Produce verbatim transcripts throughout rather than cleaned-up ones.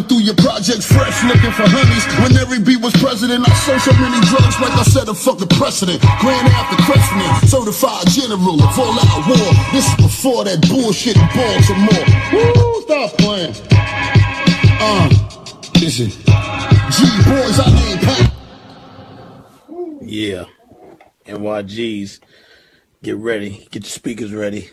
through your projects fresh, looking for honeys. When every beat was president, I sold so many drugs like I set a fucking precedent. Grand after Crescent, certified general of all out war. This is before that bullshit in Baltimore. Woo, stop playing. Uh, listen. G boys, I ain't packed. Yeah. N Y G's. Get ready. Get your speakers ready.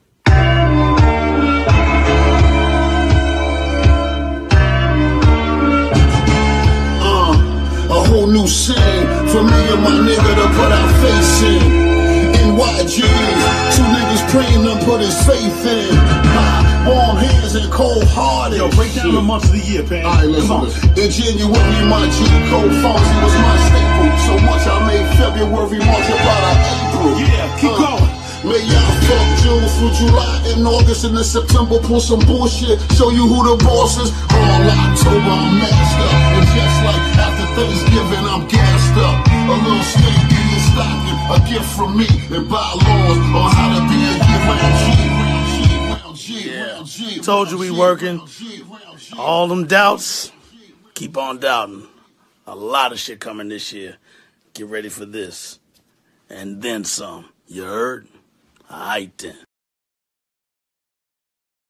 A whole new scene for me and my nigga to put our face in. N Y G's, two niggas praying to put his faith in. High, warm hands and cold hearted. Yo, break down the months of the year, man. Alright, listen. In January, my G code Fonzie was my staple. So much I made February multiply to April. Yeah, keep uh, going. May y'all fuck June through July and August and then September pull some bullshit. Show you who the boss is. All October I'm masked up. And just like after Thanksgiving I'm gassed up. A little snake in your stocking, a gift from me. And bylaws on how to be a year round G, round G, round G, yeah. round G. Told you we working. All them doubts, keep on doubting. A lot of shit coming this year. Get ready for this. And then some. You heard? Aight then.